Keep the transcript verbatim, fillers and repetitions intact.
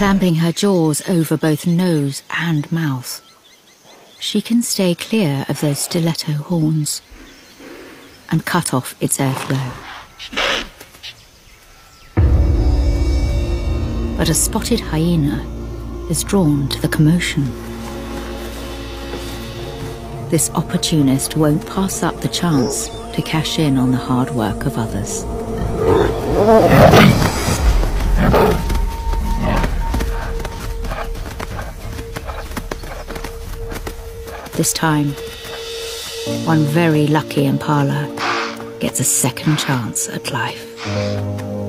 clamping her jaws over both nose and mouth, she can stay clear of those stiletto horns and cut off its airflow. But a spotted hyena is drawn to the commotion. This opportunist won't pass up the chance to cash in on the hard work of others. This time, one very lucky impala gets a second chance at life.